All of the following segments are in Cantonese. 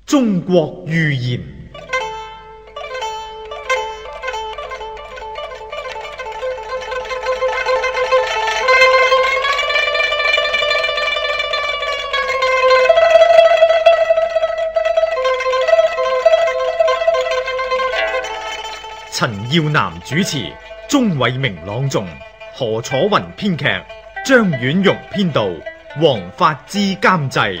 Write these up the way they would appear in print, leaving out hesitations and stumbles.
中國寓言。陳耀南主持，鍾偉明朗誦，何楚雲編劇，張婉容編導，黃發之監製。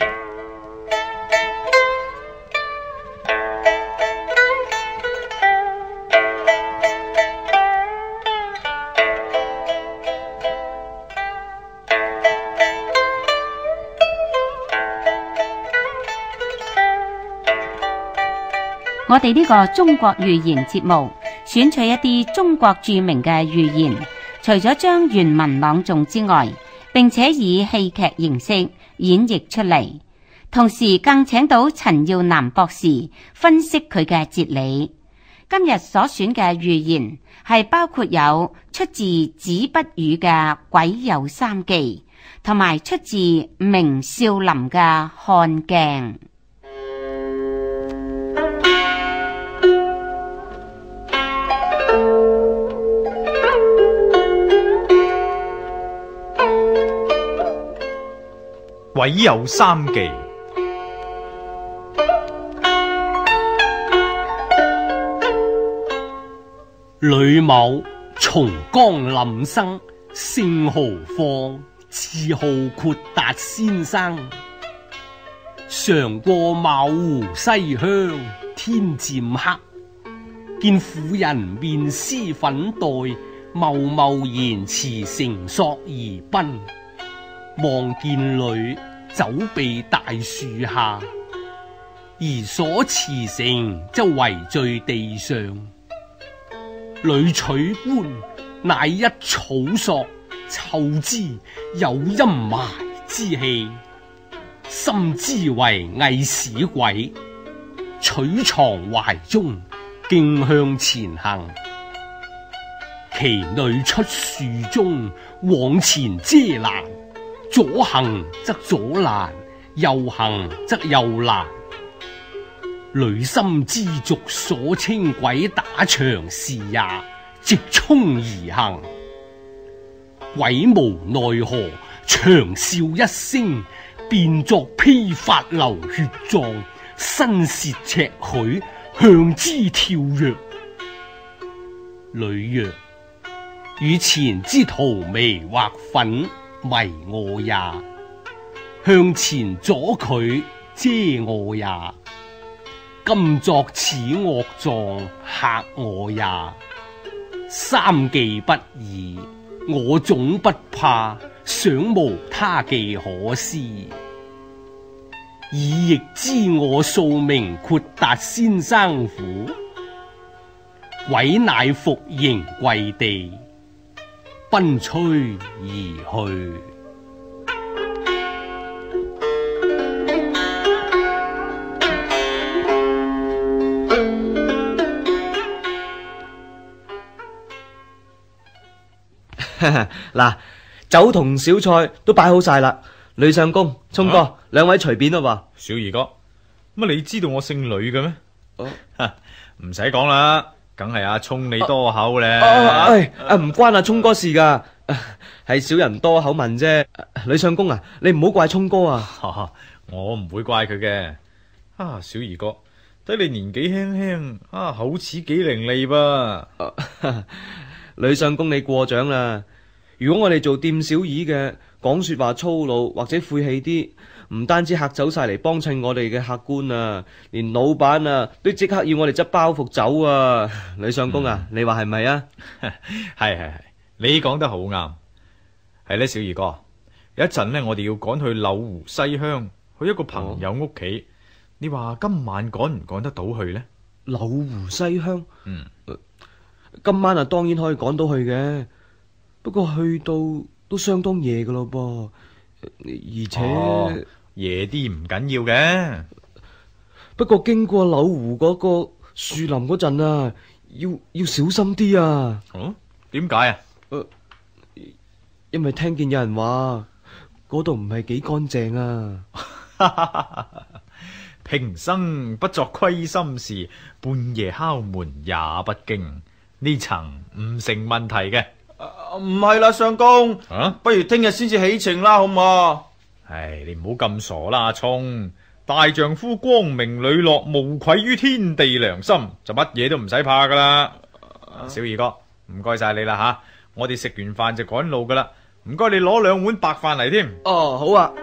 我哋呢個中國寓言節目，選取一啲中國著名嘅寓言，除咗將原文朗誦之外，並且以戲劇形式演繹出嚟，同時更請到陳耀南博士分析佢嘅哲理。今日所選嘅寓言係包括有出自子不語嘅《鬼有三記》，同埋出自明少林嘅《看鏡》。 鬼有三記。 呂某松江廩生，姓豪放，自號豁達先生。常過茅湖西鄉，天漸黑，見婦人面施粉黛，貿貿然馳繩索而奔。望見女走避大樹下，而所持繩則圍墜地上。女取觀，乃一草索，嗅之有陰霾之氣，深知為偽使鬼，取藏懷中，徑向前行。其女出樹中，往前遮攔，左行則左攔，右行則右攔。女心知俗所稱鬼打牆是也，直衝而行。鬼無奈何，長嘯一聲，變作披發流血狀，身涉赤許，向之跳躍。女曰：與前之塗眉畫粉，迷我也；向前阻拒，遮我也。今作此惡狀，嚇我也。三記不已，我總不怕，想無他記可施。以亦知我素名豁達先生乎？鬼乃服迎跪地，奔趨而去。 嗱，酒同小菜都擺好晒啦。呂相公、聰哥，兩位隨便啦噃。 小兒哥，乜你知道我姓呂嘅咩？唔使講啦，梗係阿聰你多口咧。 唔關阿聰哥事噶，係小人多口問啫。呂相公啊，你唔好怪聰哥啊。 我唔會怪佢嘅。小兒哥，睇你年紀輕輕，口齒幾伶俐噃。 呂相公你過獎啦。如果我哋做店小二嘅，講說話粗魯或者晦氣啲，唔單止嚇走晒嚟幫襯我哋嘅客官啊，連老闆啊都即刻要我哋執包袱走啊。呂相公啊，你話係咪啊？ 係，你講得好啱。係咧，小兒哥，有一陣呢，我哋要趕去柳湖西鄉，去一個朋友屋企。你話今晚趕唔趕得到去呢？ 柳湖西鄉，今晚啊當然可以趕到去嘅，不過去到都相當夜噶咯噃，而且夜啲唔緊要嘅。 不過經過柳湖嗰個樹林嗰陣啊，要小心啲啊。 點解啊？ 因為聽見有人話嗰度唔係幾乾淨啊。 平生不作虧心事，半夜敲門也不驚，呢層唔成問題嘅。 唔係啦，相公， 啊， 不如聽日先至起程啦，好唔好？ 唉，你唔好咁傻啦，阿聰，大丈夫光明磊落，無愧於天地良心，就乜嘢都唔使怕噶啦。小二哥，唔該晒你啦吓，我哋食完飯就趕路噶啦，唔該你攞2碗白飯嚟添。 哦，好啊。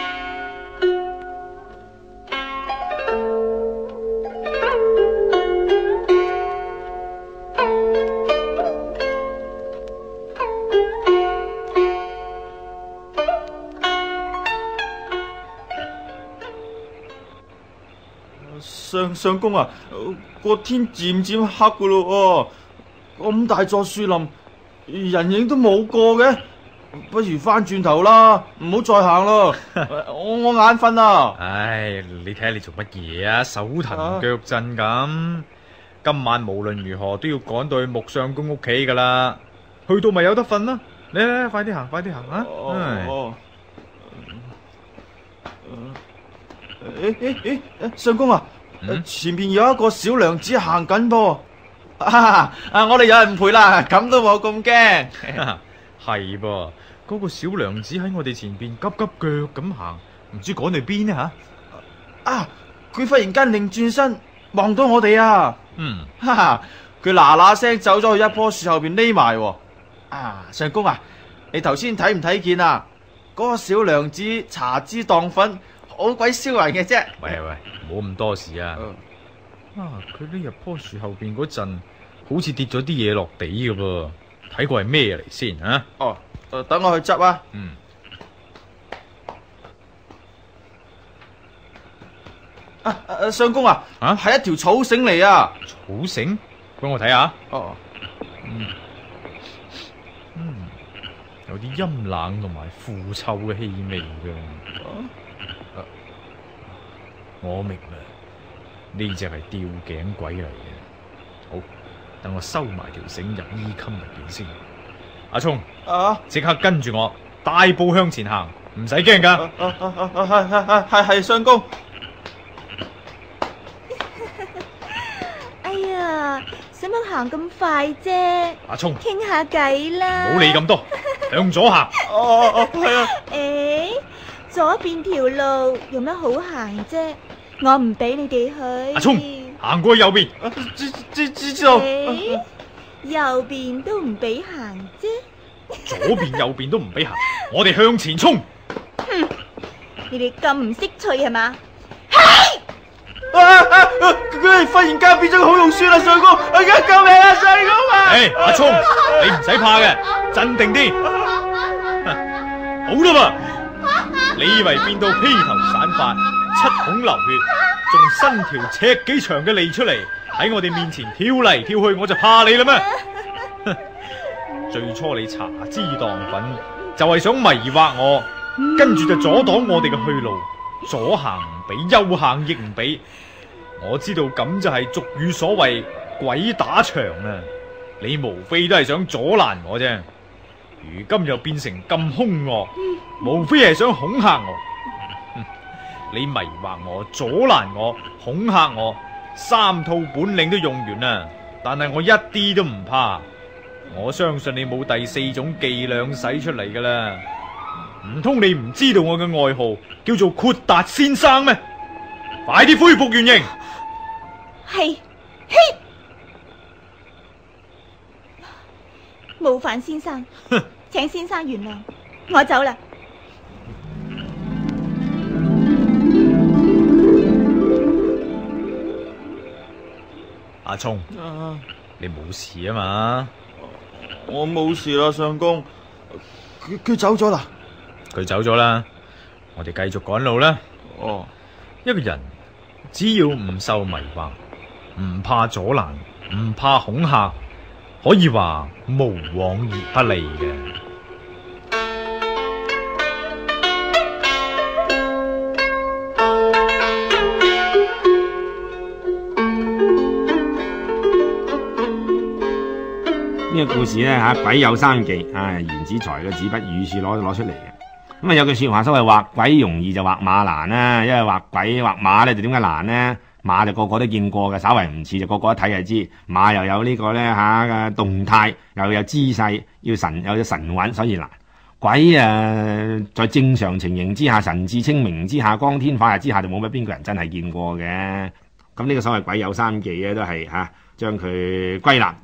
相公啊，個天漸漸黑噶咯，咁大座樹林，人影都冇個嘅，不如翻轉頭啦，唔好再行咯。我眼瞓啊！ 唉，你睇下你做乜嘢啊？手騰腳震咁，今晚無論如何都要趕到去穆相公屋企噶啦，去到咪有得瞓啦。嚟，快啲行，快啲行啊！ 相公啊！前面有一個小娘子行緊噃，我哋有人陪啦，咁都冇咁驚。 係噃，嗰個小娘子喺我哋前邊急急腳咁行，唔知趕去邊呢吓？ 佢忽然間擰轉身望到我哋啊！佢嗱嗱聲走咗去一棵樹後邊匿埋。相公啊，你頭先睇唔睇見啊？嗰個小娘子茶脂蕩粉，好鬼燒人嘅啫。 喂，冇咁多事啊！佢匿入棵樹後邊嗰陣，好似跌咗啲嘢落地㗎噃，睇過係咩嚟先啊？ 等我去執啊！相公啊，係一條草繩嚟啊！ 草繩，幫我睇下。有啲陰冷同埋腐臭嘅氣味㗎。我明啦，呢隻係吊頸鬼嚟嘅。好，等我收埋條繩入衣襟入邊先。阿聰，即刻跟住我，大步向前行，唔使驚噶。 係相公。 哎呀，使乜行咁快啫？ 阿聰， 傾下偈啦。 唔好理咁多，向左行。 係啊。 左邊條路有乜好行啫？我唔俾你哋去。 阿聰，行過去右邊。 知道。 右邊都唔俾行啫。 左邊右邊都唔俾行，我哋向前衝。 你哋咁唔識趣係嘛？ 佢忽然間變咗個好肉酸啦，相公！救命啊，相公啊！ 阿聰，你唔使怕嘅，鎮定啲。好啦嘛，你以為變到披頭散髮、七孔流血，仲伸條尺幾長嘅脷出嚟喺我哋面前跳嚟跳去，我就怕你啦咩？最初你茶脂蕩粉，就係想迷惑我，跟住就阻擋我哋嘅去路，左行唔俾，右行亦唔俾。我知道咁就係俗語所謂鬼打牆啊！你無非都係想阻攔我啫，如今又變成咁兇惡，無非係想恐嚇我。你迷惑我、阻攔我、恐嚇我，3套本領都用完啦，但係我一啲都唔怕。我相信你冇第4種伎倆使出嚟噶啦，唔通你唔知道我嘅外號叫做豁達先生咩？快啲恢復原形！ 係，冒犯先生，請先生原諒，我走啦。 阿聰，你冇事啊嘛？ 我冇事啦，相公。佢走咗啦。 佢走咗啦，我哋繼續趕路啦。一個人只要唔受迷惑，唔怕阻攔，唔怕恐嚇，可以話無往而不利嘅。 呢個故事咧鬼有三技，言子才嘅紙筆語處攞出嚟嘅。 咁啊有句說話，所謂畫鬼容易就畫馬難啦，因為畫鬼畫馬咧就點解難呢？馬就個個都見過嘅，稍為唔似就個個一睇就知。馬又有呢個咧嘅動態，又有姿勢，有神韻，所以難。鬼在正常情形之下，神志清明之下，光天化日之下，就冇乜邊個人真係見過嘅。咁呢個所謂鬼有三技咧，都係將佢歸納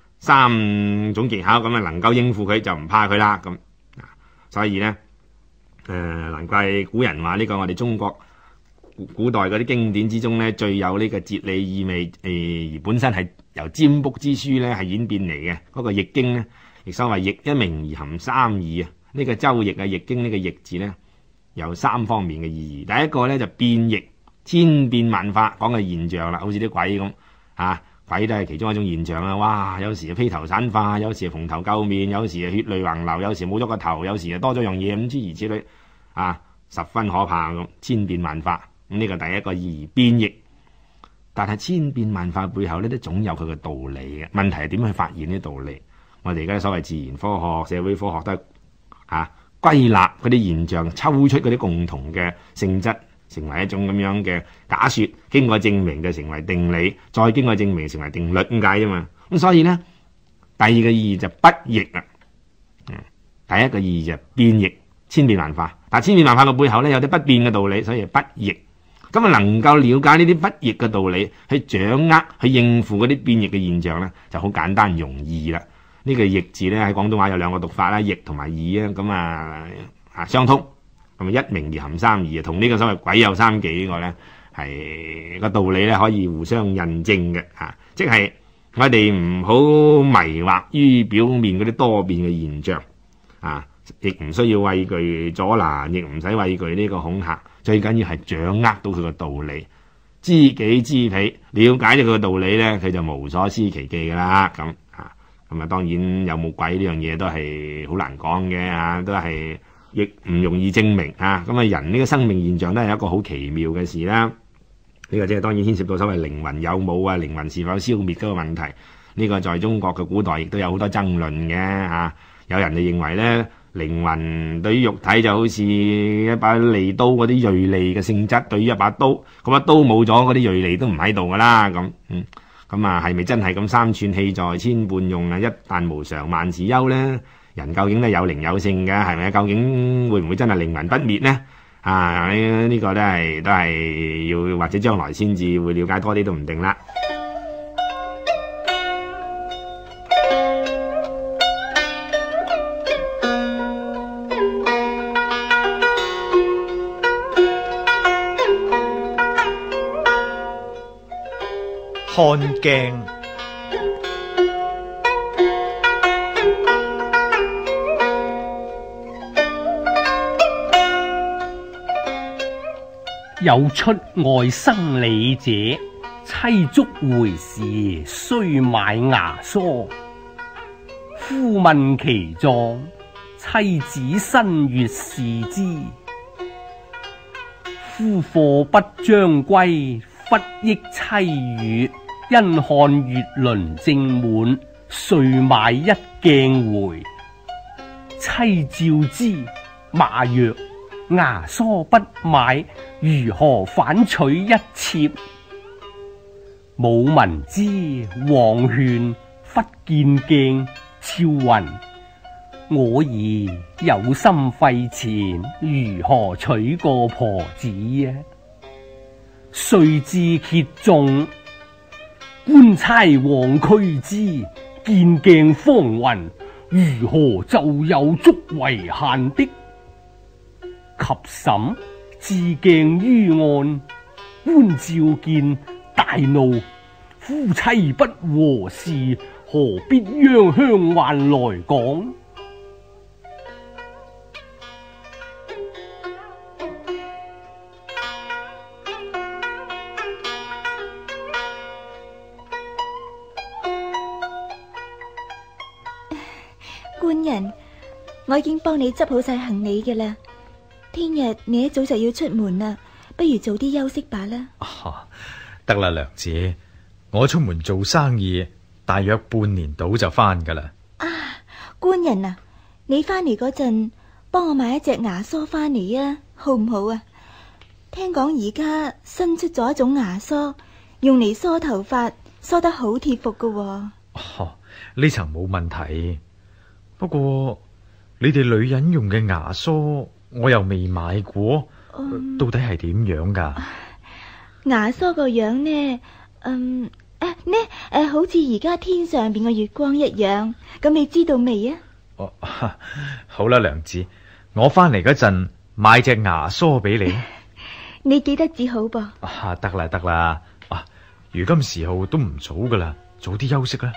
3種技巧，咁啊能夠應付佢就唔怕佢啦。咁所以呢，難怪古人話呢個我哋中國古代嗰啲經典之中呢，最有呢個哲理意味，而本身係由占卜之書呢係演變嚟嘅。嗰個易經呢，亦所謂易一名而含三義啊。呢個周易易經呢個易字呢，有3方面嘅意義。第一個呢，就變易，千變萬化，講嘅現象啦，好似啲鬼咁鬼都係其中一種現象啦。哇，有時披頭散髮，有時蓬頭垢面，有時血淚橫流，有時冇咗個頭，有時多咗樣嘢，咁諸如此類十分可怕咁，千變萬化。咁呢個第一個意義，變易。但係千變萬化背後呢，都總有佢嘅道理嘅。問題係點去發現呢道理？我哋而家所謂自然科學、社會科學都係歸納嗰啲現象，抽出嗰啲共同嘅性質，成為一種咁樣嘅假說，經過證明就成為定理，再經過證明成為定律咁解啫嘛。咁所以呢，第二個意義就不易啊。第一個意義就變易，千變萬化。但千變萬化嘅背後呢，有啲不變嘅道理，所以係不易。咁啊，能夠了解呢啲不易嘅道理，去掌握、去應付嗰啲變易嘅現象呢，就好簡單容易啦。呢個易字呢，喺廣東話有2個讀法啦，易同埋易啊，咁相通，咁一名而含三義啊，同呢個所謂鬼有三技呢個呢，係個道理呢，可以互相印證嘅即係我哋唔好迷惑於表面嗰啲多變嘅現象亦唔需要畏懼阻攔，亦唔使畏懼呢個恐嚇，最緊要係掌握到佢個道理，知己知彼，了解咗佢個道理呢，佢就無所施其技噶啦。咁當然有冇鬼呢樣嘢都係好難講嘅都係亦唔容易證明咁人呢個生命現象都係一個好奇妙嘅事啦。呢個即係當然牽涉到所謂靈魂有冇靈魂是否消滅嗰個問題。呢個在中國嘅古代亦都有好多爭論嘅有人就認為呢，靈魂對於肉體就好似一把利刀嗰啲銳利嘅性質，對於一把刀，咁把刀冇咗，嗰啲銳利都唔喺度噶啦。咁係咪真係咁三寸氣在千般用一旦無常萬事休呢？人究竟都有靈有性嘅，係咪？究竟會唔會真係靈魂不滅呢？呢個都係要或者將來先至會了解多啲都唔定啦。 看鏡。 有出外生理者，妻足回時須買牙梳。夫問其狀，妻子身月視之。夫貨不將歸，忽憶妻語，因看月輪正滿，遂買一鏡回。妻照之，罵曰：牙梳不買，如何反取一妾？武聞之，往勸，忽見鏡，超云：我兒有心費錢，如何娶個婆子啊？遂至揭盅，官差往驅之，見鏡方云：如何就有足為限的？及審置鏡於案，官照見，大怒：夫妻不和事，何必央鄉還來講？ 官人，我已經幫你執好晒行李嘅啦。聽日你一早就要出門啦，不如早啲休息吧啦。 得啦，娘子，我出門做生意，大約半年到就翻噶啦。 官人啊，你翻嚟嗰陣， 幫我買一隻牙梳翻嚟啊，好唔好啊？聽講而家新出咗一種牙梳，用嚟梳頭髮，梳得好貼服噶喎。 哦，呢層冇問題。不過你哋女人用嘅牙梳，我又未買過，到底係點樣噶？ 牙梳個樣呢？好似而家天上邊嘅月光一樣。咁你知道未啊？ 哦，好啦，娘子，我翻嚟嗰陣買隻牙梳俾你。 你記得至好噃。 得啦得啦，如今時候都唔早噶啦，早啲休息啦。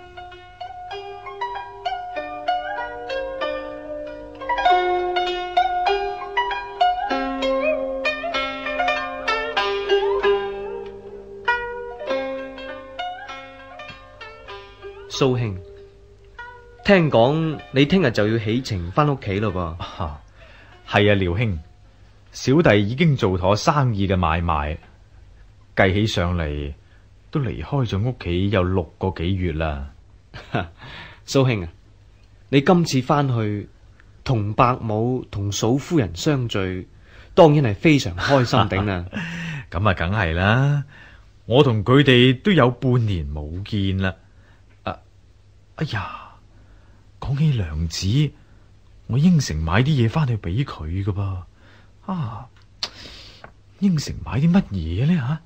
蘇兄，聽講你聽日就要起程翻屋企咯噃？ 係啊，廖兄，小弟已經做妥生意嘅買賣，計起上嚟都離開咗屋企有6個幾月啦。 蘇兄啊，你今次翻去同伯母同嫂夫人相聚，當然係非常開心頂啦。 咁啊，梗係啦，我同佢哋都有半年冇見啦。哎呀，講起娘子，我應承買啲嘢翻去俾佢噶噃。應承買啲乜嘢呢？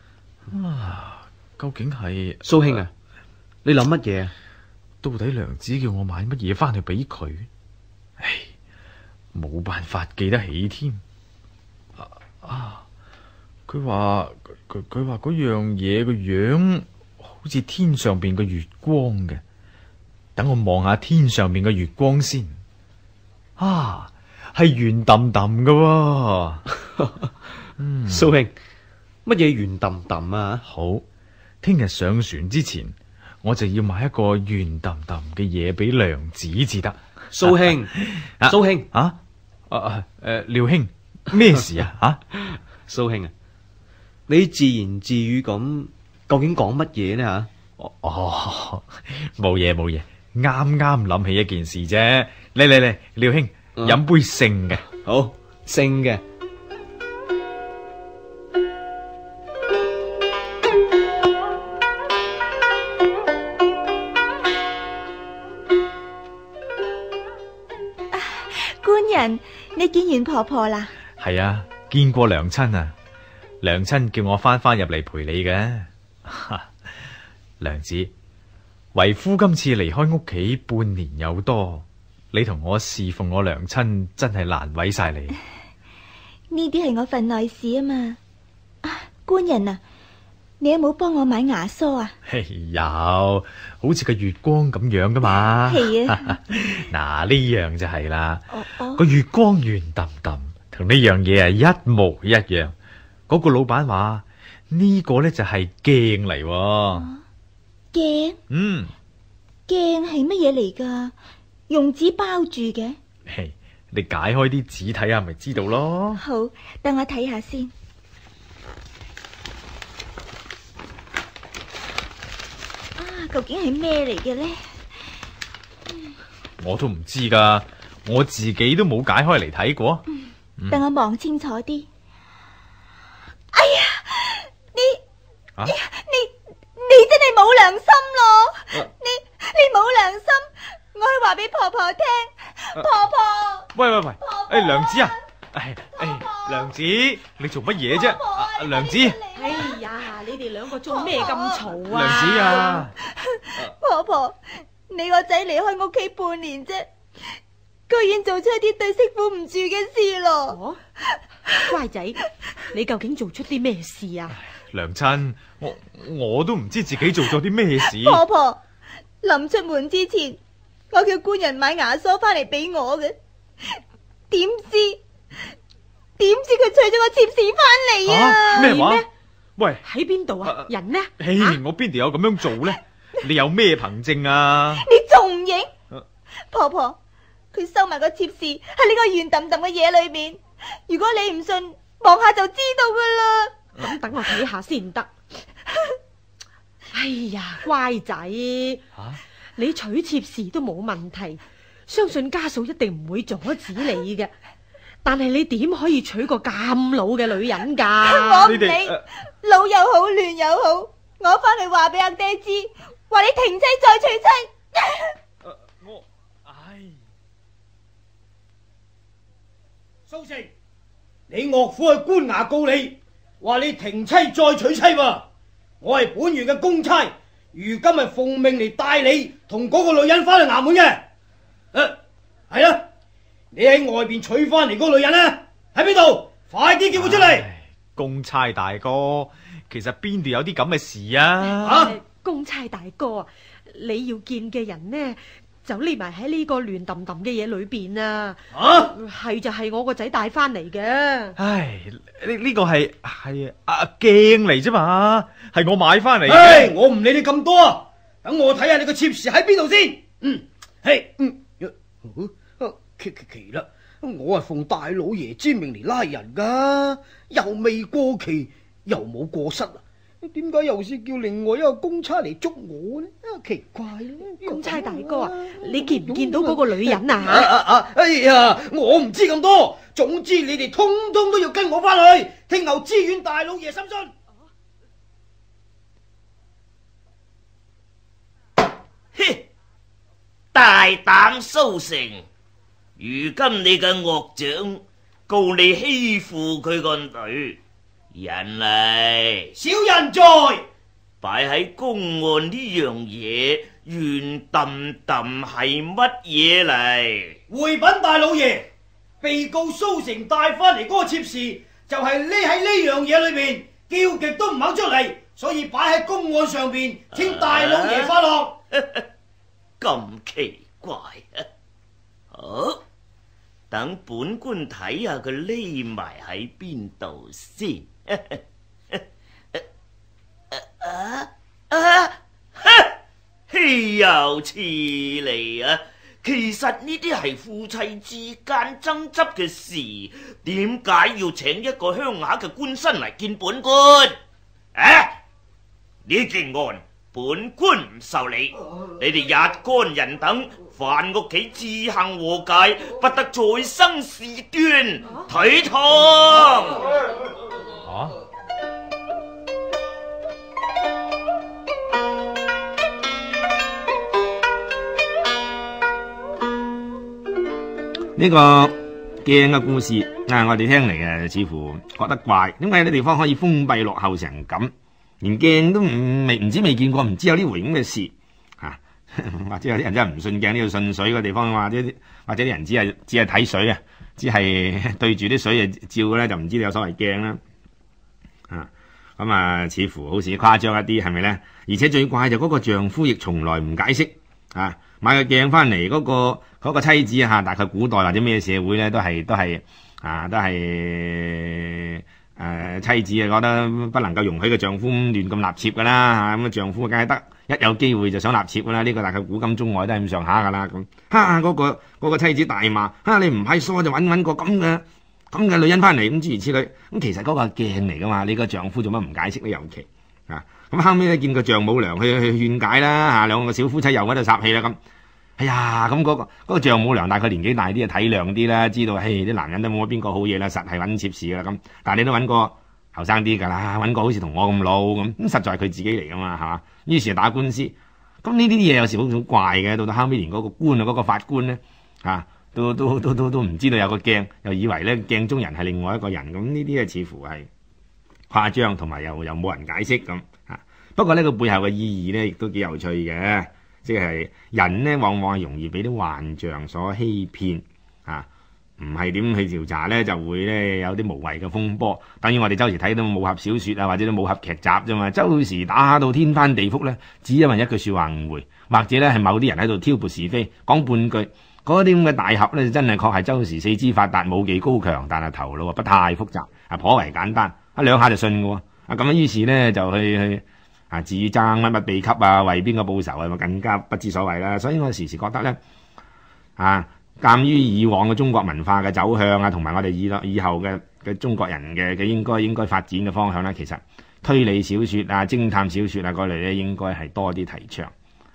究竟係蘇兄啊，你諗乜嘢啊？ 到底娘子叫我買乜嘢翻去俾佢？唉，冇辦法記得起添。佢話嗰樣嘢個樣好似天上邊個月光嘅。等我望下天上面嘅月光先。係圓揼揼嘅。 蘇兄，乜嘢圓揼揼啊？ 好，聽日上船之前，我就要買一個圓揼揼嘅嘢俾娘子至得。 蘇兄，蘇兄， 廖兄，咩事啊？ 蘇兄啊，你自言自語咁，究竟講乜嘢呢？ 冇嘢冇嘢。啱啱諗起一件事啫，嚟，廖兄，飲杯聖嘅。 好，聖嘅。 官人，你見完婆婆啦？ 係啊，見過娘親啊，娘親叫我翻入嚟陪你嘅。娘子，為夫今次離開屋企半年有多，你同我侍奉我娘親，真係難為晒你。 呢啲係我份內事啊嘛。官人啊，你有冇幫我買牙梳啊？ 有，好似個月光咁樣噶嘛。 係啊。 嗱，呢樣就係啦。個月光圓揼揼，同呢樣嘢係一模一樣。嗰個老闆話呢個呢就係鏡嚟。 鏡？鏡係乜嘢嚟噶？用紙包住嘅？ 你解開啲紙睇下咪知道咯。 好，等我睇下先。究竟係咩嚟嘅呢？ 我都唔知噶，我自己都冇解開嚟睇過。 等我望清楚啲。哎呀，你真係冇良心咯！你冇良心，我去話俾婆婆聽。婆婆， 喂， 婆婆娘子啊！娘子，你做乜嘢啫？娘子， 哎呀，你哋兩個做咩咁嘈啊？ 娘子啊！ 婆婆，你個仔離開屋企半年啫，居然做出一啲對媳婦唔住嘅事咯！ 乖仔，你究竟做出啲咩事啊？ 娘親，我都唔知自己做咗啲咩事。 婆婆，臨出門之前，我叫官人買牙梳翻嚟俾我嘅，點知佢娶咗個妾侍翻嚟啊！ 咩話？喂， 喺邊度啊？人呢？ 我邊度有咁樣做呢？你有咩憑證啊？ 你仲唔認？婆婆，佢收埋個妾侍喺呢個圓揼揼嘅嘢裏面。如果你唔信，望下就知道噶啦。 咁等我睇下先得。哎呀，乖仔，你娶妾侍都冇問題， 相信家嫂一定唔會阻止你嘅。但係你點可以娶個咁老嘅女人㗎？ 我唔理，老又好，亂又好，我翻去話俾阿爹知，話你停妻再娶妻。 蘇成，你岳父去官衙告你，話你停妻再娶妻喎。我係本縣嘅公差，如今係奉命嚟帶你同嗰個女人翻去衙門嘅。係啦。你喺外邊娶翻嚟嗰個女人呢？喺邊度？快啲叫佢出嚟！ 公差大哥，其實邊度有啲咁嘅事啊？ 公差大哥，你要見嘅人呢，就匿埋喺呢個亂揼揼嘅嘢裏邊啊！係就係我個仔帶翻嚟嘅。 唉，呢個係鏡嚟啫嘛，係我買翻嚟嘅。 我唔理你咁多啊，等我睇下你個妾侍喺邊度先。奇啦！我係奉大老爺之命嚟拉人噶，又未過期，又冇過失啊！點解又是叫另外一個公差嚟捉我呢？奇怪啦！ 公差大哥啊，你見唔見到嗰個女人啊？ 哎呀，我唔知咁多，總之你哋通通都要跟我翻去，聽候知縣大老爺審訊。 嘿，大膽蘇成！如今你嘅岳丈告你欺負佢個女，人嚟， 小人在。 擺喺公案呢樣嘢，圓揼揼係乜嘢嚟？ 回稟大老爺，被告蘇成帶翻嚟嗰個妾侍，就係匿喺呢樣嘢裏邊，叫極都唔肯出嚟，所以擺喺公案上邊，請大老爺發落。 咁奇怪啊！好，等本官睇下佢匿埋喺邊度先。豈有此理啊！其實呢啲係夫妻之間爭執嘅事，點解要請一個鄉下嘅官紳嚟見本官？呢件案本官唔受理，你哋一干人等返屋企自行和解，不得再生事端，退堂。 呢個鏡嘅故事我哋聽嚟嘅似乎覺得怪，點解有啲地方可以封閉落後成咁？連鏡都唔知未見過，唔知有呢回咁嘅事啊！或者有啲人真係唔信鏡，呢度信水嘅地方，或者啲人只係睇水啊，只係對住啲水照嘅咧，就唔知有所謂鏡啦。咁啊，似乎好似誇張一啲，係咪咧？而且最怪就嗰個丈夫亦從來唔解釋啊！買個鏡翻嚟嗰個妻子大概古代或者咩社會咧，都係妻子覺得不能夠容許個丈夫亂咁納妾噶啦，咁丈夫梗係得一有機會就想納妾噶啦，呢個大概古今中外都係咁上下噶啦。咁嗰個妻子大罵，你唔係疏就揾個咁嘅女人翻嚟，咁諸如此類。咁其實嗰個係鏡嚟噶嘛，你個丈夫做乜唔解釋呢？尤其咁後尾咧見個丈母娘去勸解啦，兩個小夫妻又喺度撒氣啦咁。哎呀，咁嗰個丈母娘大概年紀大啲，體諒啲啦，知道啲男人都冇邊個好嘢啦，實係揾妾侍啦咁。但係你都揾個後生啲噶啦，揾個好似同我咁老咁，實在係佢自己嚟噶嘛，係嘛？於是就打官司。咁呢啲嘢有時好怪嘅，到後尾連嗰個官嗰個法官咧都唔知道有個鏡，又以為咧鏡中人係另外一個人，咁呢啲似乎係誇張，同埋又冇人解釋咁。不過呢個背後嘅意義咧，亦都幾有趣嘅。即係人呢，往往係容易俾啲幻象所欺騙唔係點去調查呢，就會呢有啲無謂嘅風波。等於我哋周時睇到武俠小說或者啲武俠劇集啫嘛，周時打到天翻地覆呢，只因為一句說話誤會，或者呢係某啲人喺度挑撥是非，講半句，嗰啲咁嘅大俠呢，真係確係周時四肢發達，武技高強，但係頭腦不太複雜，頗為簡單，兩下就信嘅喎。咁於是呢，就去自爭乜秘笈為邊個報仇咪更加不知所謂啦。所以我時時覺得呢，鑒於以往嘅中國文化嘅走向同埋我哋以後嘅中國人嘅應該發展嘅方向呢，其實推理小說偵探小說嗰類呢，應該係多啲提倡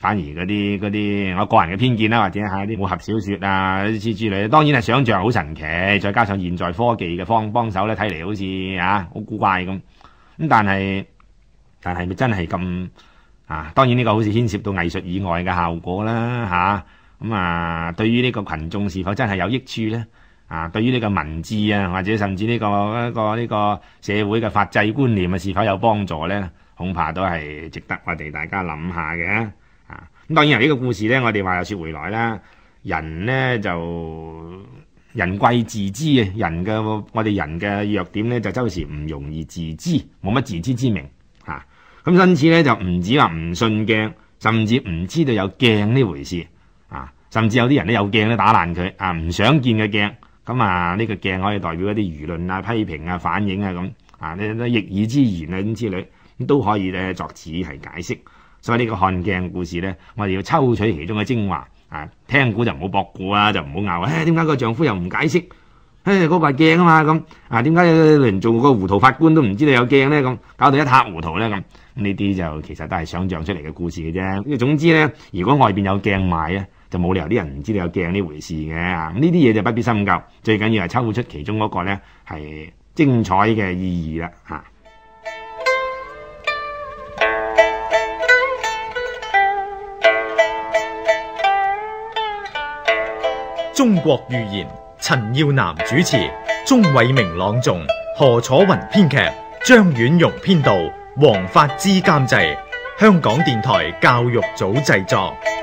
反而嗰啲我個人嘅偏見啦，或者係啲武俠小說啊之類，當然係想像好神奇，再加上現在科技嘅幫手咧，睇嚟好似好古怪咁。咁但係咪真係咁啊？當然呢個好似牽涉到藝術以外嘅效果啦嚇。對於呢個群眾是否真係有益處咧？對於呢個文字啊，或者甚至呢個社會嘅法制觀念啊，是否有幫助咧？恐怕都係值得我哋大家諗下嘅。咁當然呢個故事咧，我哋話又說回來啦，人呢就人貴自知啊，我哋人嘅弱點咧就周時唔容易自知，冇乜自知之明嚇。咁因此咧就唔止話唔信鏡，甚至唔知道有鏡呢回事甚至有啲人咧有鏡都打爛佢唔想見嘅鏡。咁呢個鏡可以代表一啲輿論啊、批評啊、反映啊咁呢逆耳之言啊咁之類，都可以咧作此係解釋。所以呢個看鏡故事咧，我哋要抽取其中嘅精華聽古就唔好駁故啊，就唔好拗點解個丈夫又唔解釋？嗰個係鏡啊嘛咁點解連做個糊塗法官都唔知道有鏡咧咁，搞到一塌糊塗咧咁？呢啲就其實都係想像出嚟嘅故事嘅啫。總之咧，如果外邊有鏡賣咧，就冇理由啲人唔知道有鏡呢回事嘅。呢啲嘢就不必深究，最緊要係抽出其中嗰個咧係精彩嘅意義啦嚇。 中國寓言，陳耀南主持，鍾偉明朗誦，何楚雲編劇，張婉容編導，黃發之監製，香港電台教育組製作。